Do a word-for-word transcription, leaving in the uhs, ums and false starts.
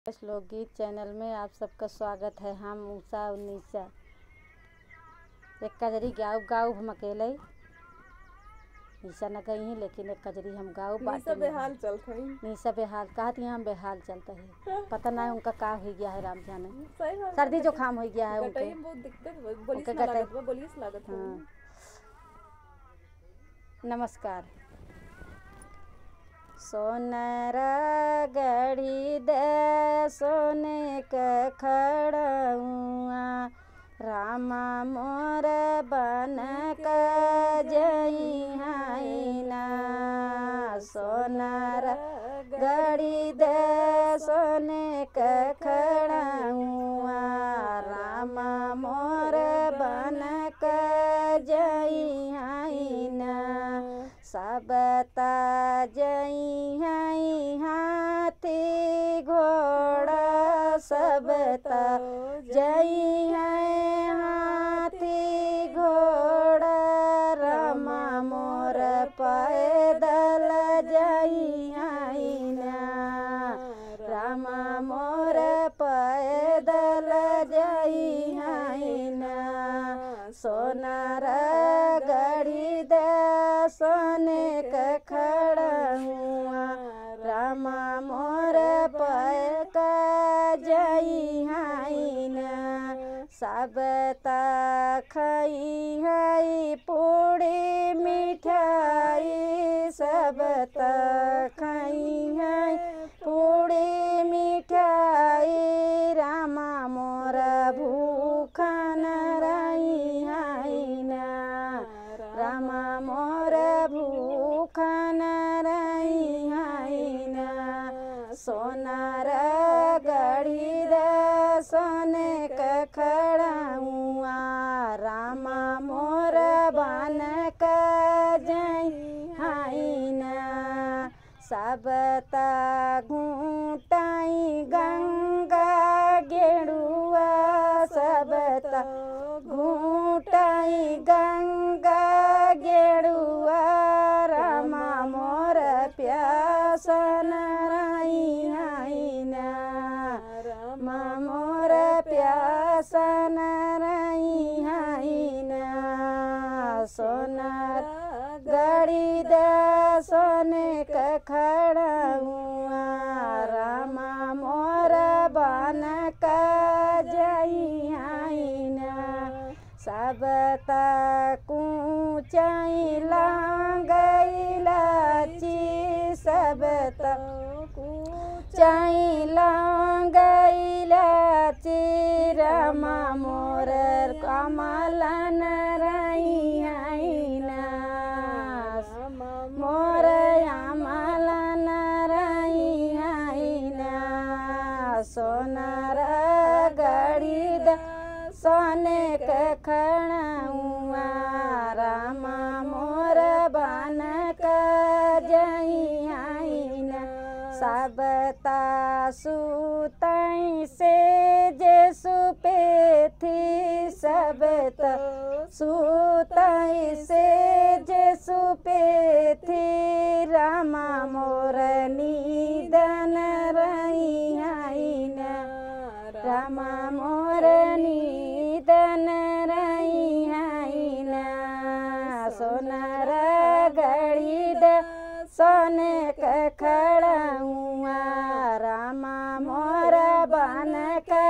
लोकगीत चैनल में आप सबका स्वागत है। हम उषा उन्नीसा एक कजरी गाँव गाँव हम अकेले ईसा न गई ही, लेकिन एक कजरी हम गाँव निशा बेहाल चलता है। निशा बेहाल कहती हम बेहाल चलता है। पता ना है उनका का हो गया है, राम जाने। सही बात सर्दी जुकाम हो गया है उनके। बहुत दिक्कत बोलिस उनके ना गटाई- लागत बा बोलिस लागत है। हाँ। नमस्कार। सोनरा गढ़ी दे सोने का खड़ुआ, रामा मोर बन का जई हाइना। सोनरा गढ़ी दे सोने का खड़ुआ, रामा मोर बन का जई हाइना। सबता जई हाई हाथी घोड़ा, सबता जई है हाथी घोड़ा, रमा मोर पैदल जई हाइना। रमा मोर पैदल जई हाइना। सोनारा गढ़ी दे सोने का खड़ुआ, रामा मोर पै का जई हाइना। सबता खई हई पूड़ी मिठाई, सबता खई हई पूड़ी मिठाई, रामा मोर भूखन रही हाइना। रामा मोर भूखन रही हाइना। सोनारा गढ़ी दे सोने का खड़ुआ, रामा मोर बन का जई हाइना। सबता घूटाई गंगा गेड़ुआ, सबता घूटाई गंगा गेड़ुआ, रामा मोर प्यासन रही हाइना। रामा मोर प्यासन रही हाइना। सोनार गढ़ी दे सोने का खड़ुआ, रामा मोर बन का जई हाइना। सबता कूचाई लांगई लाची, सबता कूचाई लांगई लाची, रामा मोर कमलन रही हाइना। मोर अमलन रही हाइना। सोनारा गढ़ी दे सोने का खड़ुआ, रामा मोर बन का जई हाइना। सबता सुतई से जे सुपे थी, सबता सुतई से जे सुपे थी, रामा मोर नीदन रही हाइना। रामा मोर नीदन रही हाइना। सोनारा गढ़ी दे सोने का खड़ुआ, रामा मोर बन का